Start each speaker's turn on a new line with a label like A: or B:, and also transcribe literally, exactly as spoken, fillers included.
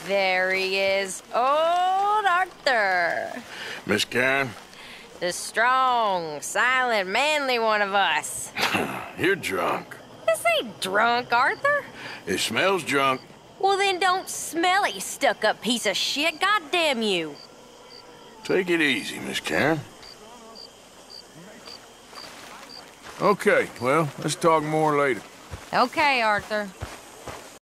A: There he is, old Arthur.
B: Miss Karen?
A: The strong, silent, manly one of us.
B: You're drunk.
A: This ain't drunk, Arthur.
B: It smells drunk.
A: Well, then don't smell it, you stuck-up piece of shit. Goddamn you.
B: Take it easy, Miss Karen. Okay, well, let's talk more later.
A: Okay, Arthur.